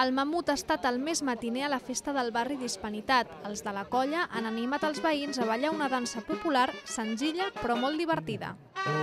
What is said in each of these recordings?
El Mamut ha estat el més matiner a la festa del barri d'Hispanitat. Els de la colla han animat els veïns a ballar una dansa popular senzilla però molt divertida.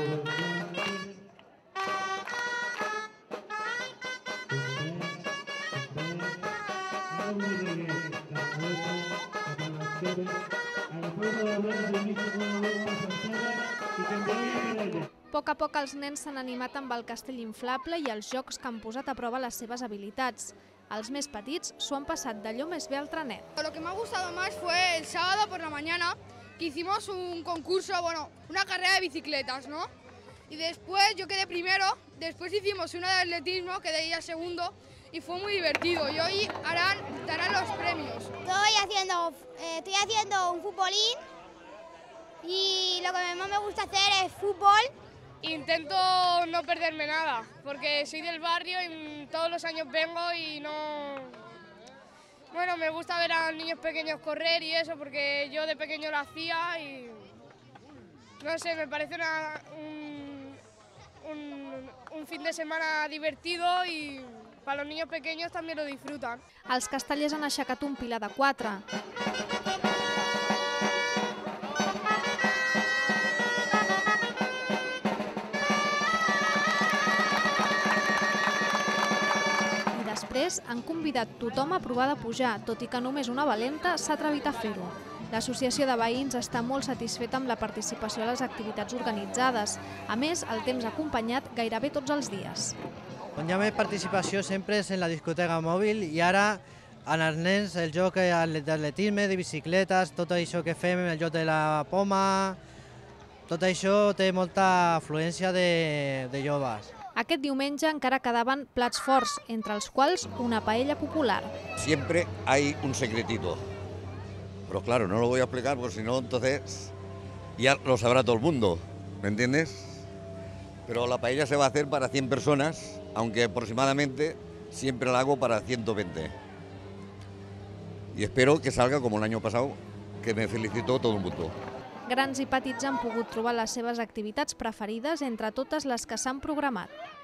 A poc a poc els nens s'han animat amb el castell inflable i els jocs que han posat a prova les seves habilitats. Els més petits s'ho han passat d'allò més bé al trenet. Lo que me ha gustado más fue el sábado por la mañana, que hicimos un concurso, una carrera de bicicletas, ¿no? Y después yo quedé primero, después hicimos una de atletismo, quedé ya segundo, y fue muy divertido. Y hoy darán los premios. Estoy haciendo un futbolín y lo que más me gusta hacer es fútbol. Intento no perderme nada, porque soy del barrio y todos los años vengo y no... Bueno, me gusta ver a niños pequeños correr y eso, porque yo de pequeño lo hacía y... No sé, me parece un fin de semana divertido i per als niños pequeños també lo disfrutan. Els castellers han aixecat un pilar de 4. I després han convidat tothom a provar de pujar, tot i que només una valenta s'ha atrevit a fer-ho. L'associació de veïns està molt satisfeta amb la participació a les activitats organitzades. A més, el temps ha acompanyat gairebé tots els dies. On hi ha més participació sempre és en la discoteca mòbil i ara en els nens el joc d'atletisme, de bicicletes, tot això que fem, el joc de la poma, tot això té molta afluència de joves. Aquest diumenge encara quedaven plats forts, entre els quals una paella popular. Siempre hay un secretito. Pero claro, no lo voy a explicar porque si no, entonces ya lo sabrá todo el mundo, ¿me entiendes? Pero la paella se va a hacer para 100 personas, aunque aproximadamente siempre la hago para 120. Y espero que salga como el año pasado, que me felicitó todo el mundo. Grans i petits han pogut trobar les seves activitats preferides entre totes les que s'han programat.